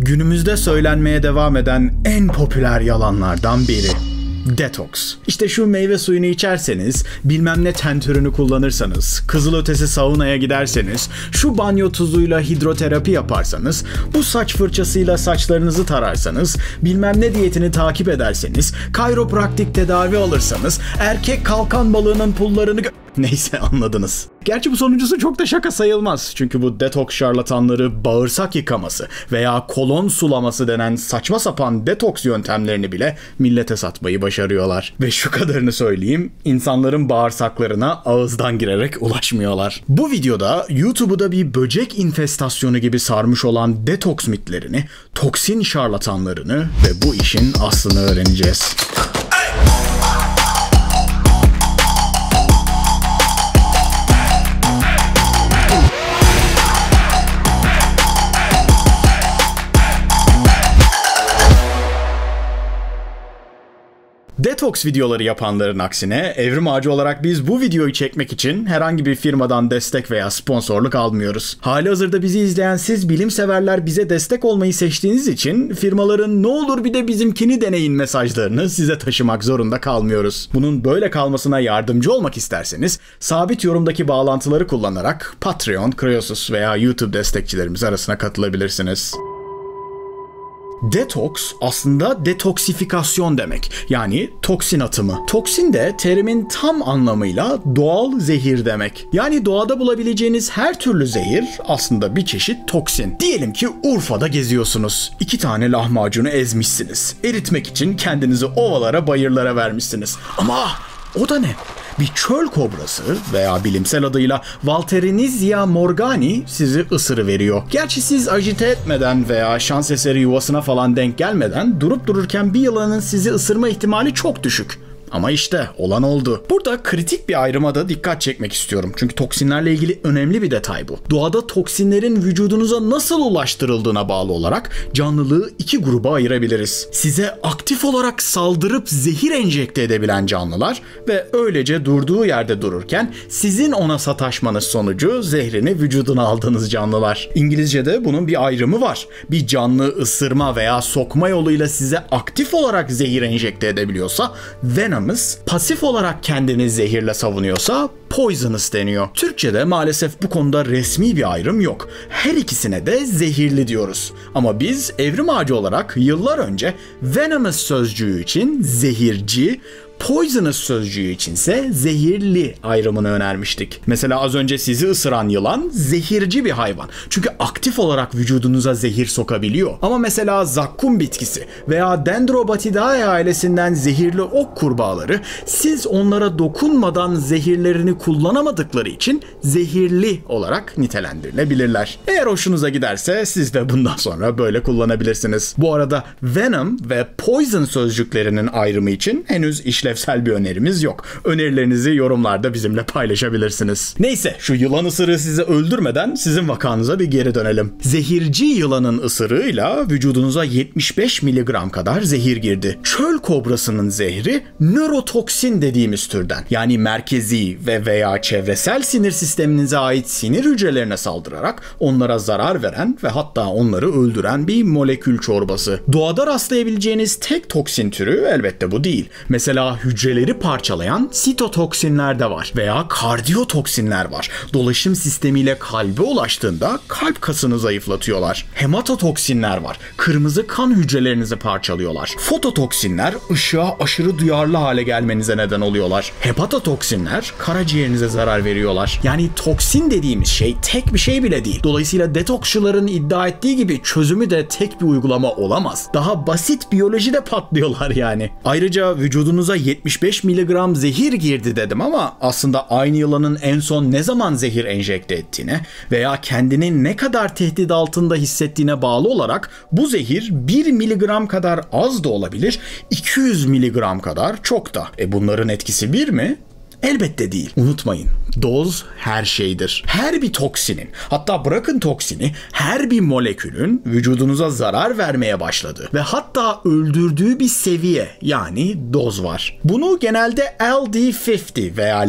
Günümüzde söylenmeye devam eden en popüler yalanlardan biri. Detoks. İşte şu meyve suyunu içerseniz, bilmem ne tentürünü kullanırsanız, kızılötesi saunaya giderseniz, şu banyo tuzuyla hidroterapi yaparsanız, bu saç fırçasıyla saçlarınızı tararsanız, bilmem ne diyetini takip ederseniz, kayropraktik tedavi alırsanız, erkek kalkan balığının pullarını neyse anladınız. Gerçi bu sonuncusu çok da şaka sayılmaz. Çünkü bu detoks şarlatanları bağırsak yıkaması veya kolon sulaması denen saçma sapan detoks yöntemlerini bile millete satmayı başarıyorlar. Ve şu kadarını söyleyeyim, insanların bağırsaklarına ağızdan girerek ulaşmıyorlar. Bu videoda YouTube'u da bir böcek infestasyonu gibi sarmış olan detoks mitlerini, toksin şarlatanlarını ve bu işin aslını öğreneceğiz. Detoks videoları yapanların aksine Evrim Ağacı olarak biz bu videoyu çekmek için herhangi bir firmadan destek veya sponsorluk almıyoruz. Halihazırda bizi izleyen siz bilimseverler bize destek olmayı seçtiğiniz için firmaların "ne olur bir de bizimkini deneyin" mesajlarını size taşımak zorunda kalmıyoruz. Bunun böyle kalmasına yardımcı olmak isterseniz sabit yorumdaki bağlantıları kullanarak Patreon, Kreosus veya YouTube destekçilerimiz arasına katılabilirsiniz. Detoks aslında detoksifikasyon demek. Yani toksin atımı. Toksin de terimin tam anlamıyla doğal zehir demek. Yani doğada bulabileceğiniz her türlü zehir aslında bir çeşit toksin. Diyelim ki Urfa'da geziyorsunuz. 2 tane lahmacunu ezmişsiniz. Eritmek için kendinizi ovalara, bayırlara vermişsiniz. Ama o da ne? Bir çöl kobrası veya bilimsel adıyla Valterinizia morgani sizi ısırıveriyor. Gerçi siz ajite etmeden veya şans eseri yuvasına falan denk gelmeden durup dururken bir yılanın sizi ısırma ihtimali çok düşük. Ama işte olan oldu. Burada kritik bir ayrıma da dikkat çekmek istiyorum. Çünkü toksinlerle ilgili önemli bir detay bu. Doğada toksinlerin vücudunuza nasıl ulaştırıldığına bağlı olarak canlılığı 2 gruba ayırabiliriz. Size aktif olarak saldırıp zehir enjekte edebilen canlılar ve öylece durduğu yerde dururken sizin ona sataşmanız sonucu zehrini vücuduna aldığınız canlılar. İngilizce'de bunun bir ayrımı var. Bir canlı ısırma veya sokma yoluyla size aktif olarak zehir enjekte edebiliyorsa venom, pasif olarak kendini zehirle savunuyorsa poisonous deniyor. Türkçe'de maalesef bu konuda resmi bir ayrım yok. Her ikisine de zehirli diyoruz. Ama biz Evrim Ağacı olarak yıllar önce venomous sözcüğü için zehirci, poisonous sözcüğü içinse zehirli ayrımını önermiştik. Mesela az önce sizi ısıran yılan zehirci bir hayvan. Çünkü aktif olarak vücudunuza zehir sokabiliyor. Ama mesela zakkum bitkisi veya Dendrobatidae ailesinden zehirli ok kurbağaları siz onlara dokunmadan zehirlerini kullanamadıkları için zehirli olarak nitelendirilebilirler. Eğer hoşunuza giderse siz de bundan sonra böyle kullanabilirsiniz. Bu arada venom ve poison sözcüklerinin ayrımı için henüz işlevsel bir önerimiz yok. Önerilerinizi yorumlarda bizimle paylaşabilirsiniz. Neyse, şu yılan ısırığı sizi öldürmeden sizin vakanıza bir geri dönelim. Zehirci yılanın ısırığıyla vücudunuza 75 mg kadar zehir girdi. Çöl kobrasının zehri nörotoksin dediğimiz türden. Yani merkezi ve veya çevresel sinir sisteminize ait sinir hücrelerine saldırarak onlara zarar veren ve hatta onları öldüren bir molekül çorbası. Doğada rastlayabileceğiniz tek toksin türü elbette bu değil. Mesela hücreleri parçalayan sitotoksinler de var veya kardiyotoksinler var. Dolaşım sistemiyle kalbe ulaştığında kalp kasını zayıflatıyorlar. Hematotoksinler var. Kırmızı kan hücrelerinizi parçalıyorlar. Fototoksinler ışığa aşırı duyarlı hale gelmenize neden oluyorlar. Hepatotoksinler karaciğerinize zarar veriyorlar. Yani toksin dediğimiz şey tek bir şey bile değil. Dolayısıyla detoksçuların iddia ettiği gibi çözümü de tek bir uygulama olamaz. Daha basit biyolojide patlıyorlar yani. Ayrıca vücudunuza 75 mg zehir girdi dedim ama aslında aynı yılanın en son ne zaman zehir enjekte ettiğine veya kendini ne kadar tehdit altında hissettiğine bağlı olarak bu zehir 1 mg kadar az da olabilir, 200 mg kadar çok da. Bunların etkisi bir mi? Elbette değil. Unutmayın, Doz her şeydir. Her bir toksinin, hatta bırakın toksini, her bir molekülün vücudunuza zarar vermeye başladığı ve hatta öldürdüğü bir seviye, yani doz var. Bunu genelde LD50 veya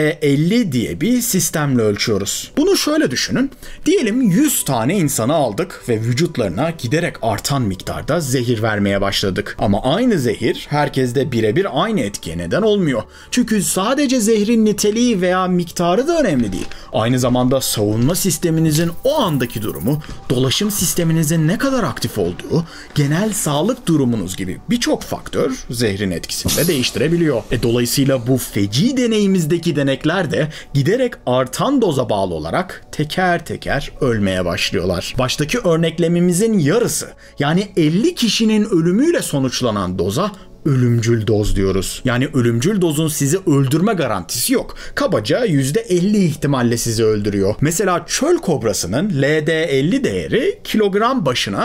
LD50 diye bir sistemle ölçüyoruz. Bunu şöyle düşünün. Diyelim 100 tane insanı aldık ve vücutlarına giderek artan miktarda zehir vermeye başladık. Ama aynı zehir herkeste birebir aynı etkiye neden olmuyor. Çünkü sadece zehrin niteliği veya miktarı da önemli değil. Aynı zamanda savunma sisteminizin o andaki durumu, dolaşım sisteminizin ne kadar aktif olduğu, genel sağlık durumunuz gibi birçok faktör zehrin etkisini de değiştirebiliyor. Dolayısıyla bu feci deneyimizdeki denekler de giderek artan doza bağlı olarak teker teker ölmeye başlıyorlar. Baştaki örneklemimizin yarısı, yani 50 kişinin ölümüyle sonuçlanan doza ölümcül doz diyoruz. Yani ölümcül dozun sizi öldürme garantisi yok. Kabaca %50 ihtimalle sizi öldürüyor. Mesela çöl kobrasının LD50 değeri kilogram başına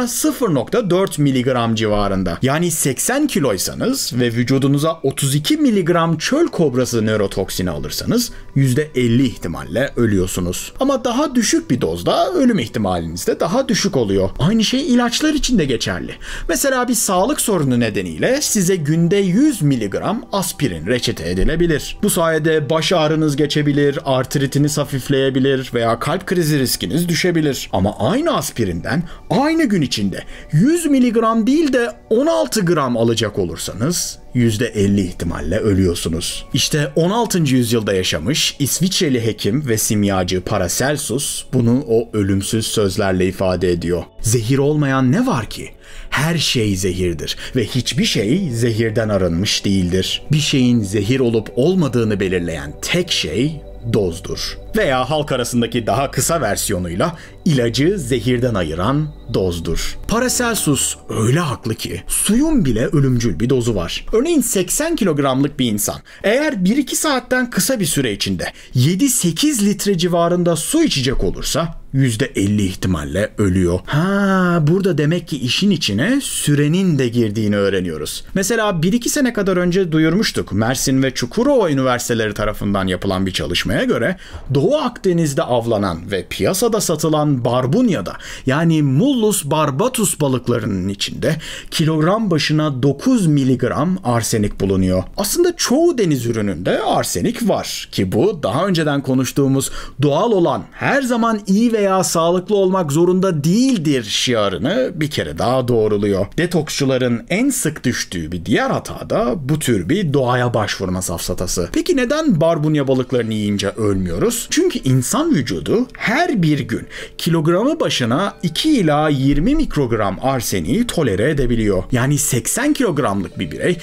0.4 miligram civarında. Yani 80 kiloysanız ve vücudunuza 32 miligram çöl kobrası nörotoksini alırsanız %50 ihtimalle ölüyorsunuz. Ama daha düşük bir dozda ölüm ihtimaliniz de daha düşük oluyor. Aynı şey ilaçlar için de geçerli. Mesela bir sağlık sorunu nedeniyle size günde 100 miligram aspirin reçete edilebilir. Bu sayede baş ağrınız geçebilir, artritiniz hafifleyebilir veya kalp krizi riskiniz düşebilir. Ama aynı aspirinden aynı gün içinde 100 miligram değil de 16 gram alacak olursanız %50 ihtimalle ölüyorsunuz. İşte 16. yüzyılda yaşamış İsviçreli hekim ve simyacı Paracelsus bunu o ölümsüz sözlerle ifade ediyor. Zehir olmayan ne var ki? Her şey zehirdir ve hiçbir şey zehirden arınmış değildir. Bir şeyin zehir olup olmadığını belirleyen tek şey dozdur. Veya halk arasındaki daha kısa versiyonuyla ilacı zehirden ayıran dozdur. Paracelsus öyle haklı ki suyun bile ölümcül bir dozu var. Örneğin 80 kilogramlık bir insan eğer 1-2 saatten kısa bir süre içinde 7-8 litre civarında su içecek olursa %50 ihtimalle ölüyor. Burada demek ki işin içine sürenin de girdiğini öğreniyoruz. Mesela 1-2 sene kadar önce duyurmuştuk. Mersin ve Çukurova üniversiteleri tarafından yapılan bir çalışmaya göre Doğu Akdeniz'de avlanan ve piyasada satılan barbunyada, yani Mullus barbatus balıklarının içinde kilogram başına 9 miligram arsenik bulunuyor. Aslında çoğu deniz ürününde arsenik var ki bu daha önceden konuştuğumuz doğal olan her zaman iyi veya sağlıklı olmak zorunda değildir şiarını bir kere daha doğruluyor. Detoksçuların en sık düştüğü bir diğer hata da bu tür bir doğaya başvurma safsatası. Peki neden barbunya balıklarını yiyince ölmüyoruz? Çünkü insan vücudu her bir gün kilogramı başına 2 ila 20 mikrogram arseniği tolere edebiliyor. Yani 80 kilogramlık bir birey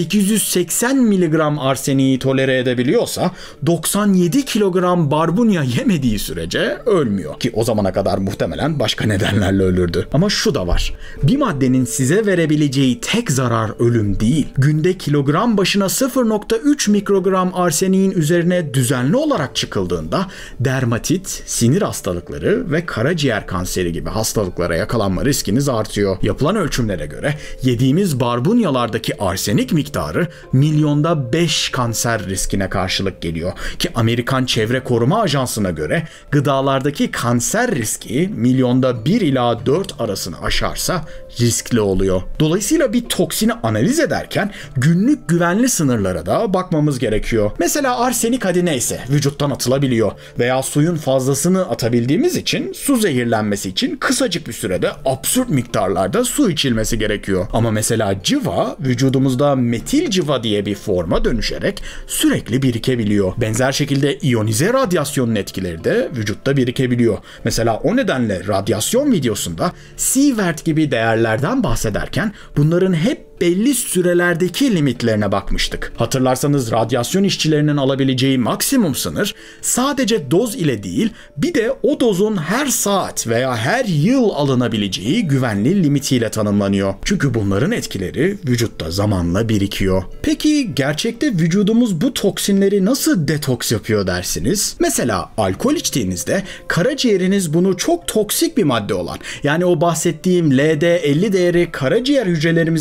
880 miligram arseniği tolere edebiliyorsa 97 kilogram barbunya yemediği sürece ölmüyor. Ki o zamana kadar muhtemelen başka nedenlerle ölürdü. Ama şu da var. Bir maddenin size verebileceği tek zarar ölüm değil. Günde kilogram başına 0.3 mikrogram arseniğin üzerine düzenli olarak çıkıldığında dermatit, sinir hastalıkları ve karaciğer kanseri gibi hastalıklara yakalanma riskiniz artıyor. Yapılan ölçümlere göre yediğimiz barbunyalardaki arsenik miktarı milyonda 5 kanser riskine karşılık geliyor. Ki Amerikan Çevre Koruma Ajansı'na göre gıdalardaki kanser riski milyonda 1 ila 4 arasını aşarsa riskli oluyor. Dolayısıyla bir toksini analiz ederken günlük güvenli sınırlara da bakmamız gerekiyor. Mesela arsenik hadi neyse vücuttan atılabiliyor veya suyun fazlasını atabildiğimiz için su zehirlenmesi için kısacık bir sürede absürt miktarlarda su içilmesi gerekiyor. Ama mesela cıva vücudumuzda metil cıva diye bir forma dönüşerek sürekli birikebiliyor. Benzer şekilde iyonize radyasyonun etkileri de vücutta birikebiliyor. Mesela o nedenle radyasyon videosunda Sievert gibi değerlerden bahsederken bunların hep belli sürelerdeki limitlerine bakmıştık. Hatırlarsanız radyasyon işçilerinin alabileceği maksimum sınır sadece doz ile değil, bir de o dozun her saat veya her yıl alınabileceği güvenli limitiyle tanımlanıyor. Çünkü bunların etkileri vücutta zamanla birikiyor. Peki gerçekte vücudumuz bu toksinleri nasıl detoks yapıyor dersiniz? Mesela alkol içtiğinizde karaciğeriniz bunu çok toksik bir madde olan, yani o bahsettiğim LD50 değeri karaciğer hücrelerimiz için çok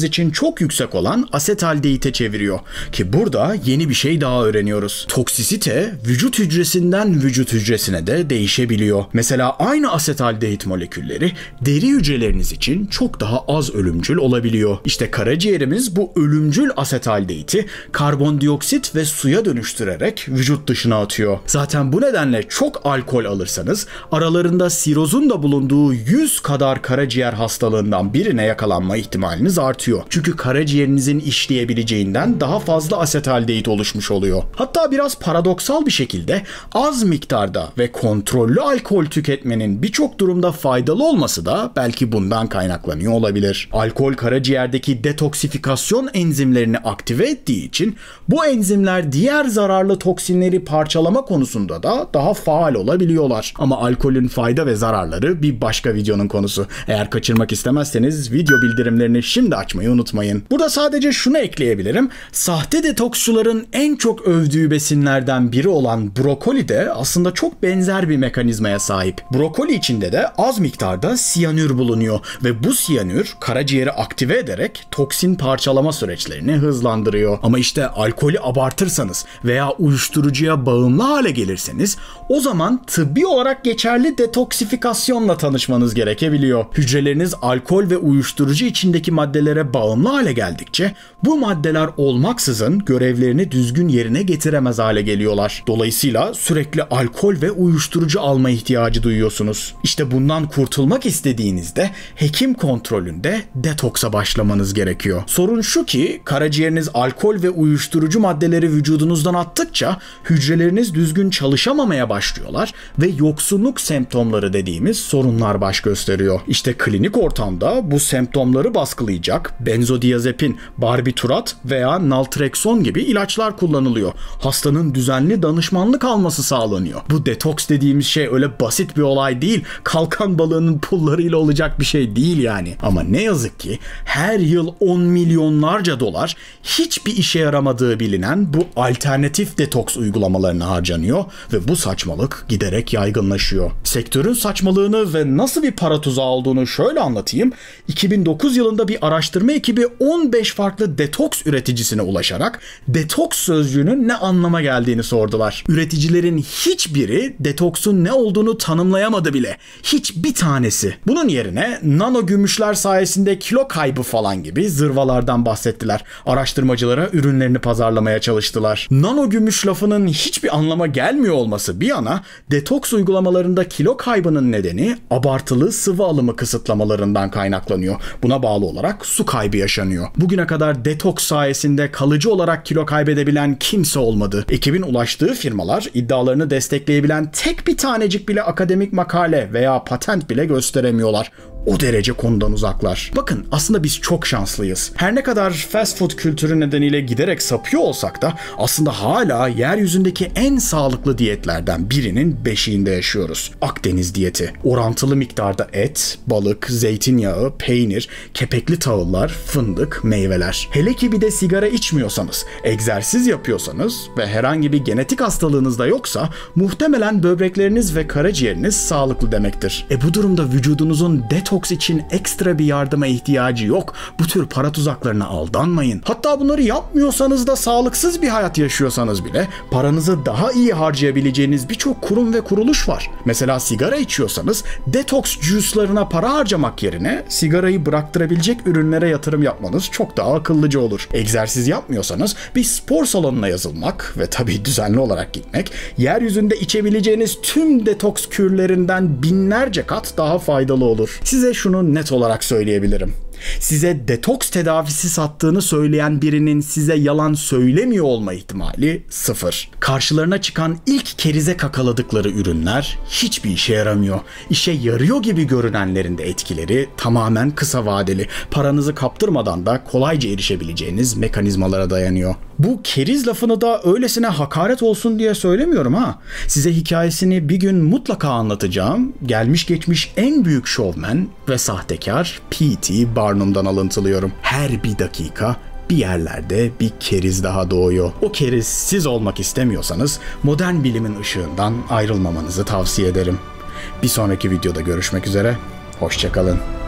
çok yüksek olan asetaldehite çeviriyor. Ki burada yeni bir şey daha öğreniyoruz. Toksisite vücut hücresinden vücut hücresine de değişebiliyor. Mesela aynı asetaldehit molekülleri deri hücreleriniz için çok daha az ölümcül olabiliyor. İşte karaciğerimiz bu ölümcül asetaldehiti karbondioksit ve suya dönüştürerek vücut dışına atıyor. Zaten bu nedenle çok alkol alırsanız aralarında sirozun da bulunduğu 100 kadar karaciğer hastalığından birine yakalanma ihtimaliniz artıyor. Çünkü karaciğerinizin işleyebileceğinden daha fazla asetaldehit oluşmuş oluyor. Hatta biraz paradoksal bir şekilde az miktarda ve kontrollü alkol tüketmenin birçok durumda faydalı olması da belki bundan kaynaklanıyor olabilir. Alkol karaciğerdeki detoksifikasyon enzimlerini aktive ettiği için bu enzimler diğer zararlı toksinleri parçalama konusunda da daha faal olabiliyorlar. Ama alkolün fayda ve zararları bir başka videonun konusu. Eğer kaçırmak istemezseniz video bildirimlerini şimdi açmayı unutmayın. Burada sadece şunu ekleyebilirim. Sahte detoksçuların en çok övdüğü besinlerden biri olan brokoli de aslında çok benzer bir mekanizmaya sahip. Brokoli içinde de az miktarda siyanür bulunuyor ve bu siyanür karaciğeri aktive ederek toksin parçalama süreçlerini hızlandırıyor. Ama işte alkolü abartırsanız veya uyuşturucuya bağımlı hale gelirseniz o zaman tıbbi olarak geçerli detoksifikasyonla tanışmanız gerekebiliyor. Hücreleriniz alkol ve uyuşturucu içindeki maddelere bağımlı hale geldikçe bu maddeler olmaksızın görevlerini düzgün yerine getiremez hale geliyorlar. Dolayısıyla sürekli alkol ve uyuşturucu alma ihtiyacı duyuyorsunuz. İşte bundan kurtulmak istediğinizde hekim kontrolünde detoksa başlamanız gerekiyor. Sorun şu ki karaciğeriniz alkol ve uyuşturucu maddeleri vücudunuzdan attıkça hücreleriniz düzgün çalışamamaya başlıyorlar ve yoksunluk semptomları dediğimiz sorunlar baş gösteriyor. İşte klinik ortamda bu semptomları baskılayacak benzodiazepin, barbiturat veya naltrekson gibi ilaçlar kullanılıyor. Hastanın düzenli danışmanlık alması sağlanıyor. Bu detoks dediğimiz şey öyle basit bir olay değil. Kalkan balığının pullarıyla olacak bir şey değil yani. Ama ne yazık ki her yıl 10 milyonlarca dolar hiçbir işe yaramadığı bilinen bu alternatif detoks uygulamalarına harcanıyor ve bu saçmalık giderek yaygınlaşıyor. Sektörün saçmalığını ve nasıl bir para tuzağı olduğunu şöyle anlatayım. 2009 yılında bir araştırma ekibi 15 farklı detoks üreticisine ulaşarak detoks sözcüğünün ne anlama geldiğini sordular. Üreticilerin hiçbiri detoksun ne olduğunu tanımlayamadı bile. Hiçbir tanesi. Bunun yerine nano gümüşler sayesinde kilo kaybı falan gibi zırvalardan bahsettiler. Araştırmacılara ürünlerini pazarlamaya çalıştılar. Nano gümüş lafının hiçbir anlama gelmiyor olması bir yana, detoks uygulamalarında kilo kaybının nedeni abartılı sıvı alımı kısıtlamalarından kaynaklanıyor. Buna bağlı olarak su kaybı yaşanıyor. Bugüne kadar detoks sayesinde kalıcı olarak kilo kaybedebilen kimse olmadı. Ekibin ulaştığı firmalar iddialarını destekleyebilen tek bir tanecik bile akademik makale veya patent bile gösteremiyorlar. O derece konudan uzaklar. Bakın aslında biz çok şanslıyız. Her ne kadar fast food kültürü nedeniyle giderek sapıyor olsak da aslında hala yeryüzündeki en sağlıklı diyetlerden birinin beşiğinde yaşıyoruz. Akdeniz diyeti. Orantılı miktarda et, balık, zeytinyağı, peynir, kepekli tahıllar, fındık, meyveler. Hele ki bir de sigara içmiyorsanız, egzersiz yapıyorsanız ve herhangi bir genetik hastalığınız da yoksa muhtemelen böbrekleriniz ve karaciğeriniz sağlıklı demektir. Bu durumda vücudunuzun detoks için ekstra bir yardıma ihtiyacı yok. Bu tür para tuzaklarına aldanmayın. Hatta bunları yapmıyorsanız da sağlıksız bir hayat yaşıyorsanız bile paranızı daha iyi harcayabileceğiniz birçok kurum ve kuruluş var. Mesela sigara içiyorsanız detoks juice'larına para harcamak yerine sigarayı bıraktırabilecek ürünlere yatırım yapmanız çok daha akıllıca olur. Egzersiz yapmıyorsanız bir spor salonuna yazılmak ve tabii düzenli olarak gitmek yeryüzünde içebileceğiniz tüm detoks kürlerinden binlerce kat daha faydalı olur. Size şunu net olarak söyleyebilirim. Size detoks tedavisi sattığını söyleyen birinin size yalan söylemiyor olma ihtimali 0. Karşılarına çıkan ilk kerize kakaladıkları ürünler hiçbir işe yaramıyor. İşe yarıyor gibi görünenlerin de etkileri tamamen kısa vadeli. Paranızı kaptırmadan da kolayca erişebileceğiniz mekanizmalara dayanıyor. Bu keriz lafını da öylesine hakaret olsun diye söylemiyorum ha. Size hikayesini bir gün mutlaka anlatacağım. Gelmiş geçmiş en büyük şovmen ve sahtekar P.T. Barnum'dan alıntılıyorum. Her bir dakika bir yerlerde bir keriz daha doğuyor. O keriz siz olmak istemiyorsanız modern bilimin ışığından ayrılmamanızı tavsiye ederim. Bir sonraki videoda görüşmek üzere. Hoşça kalın.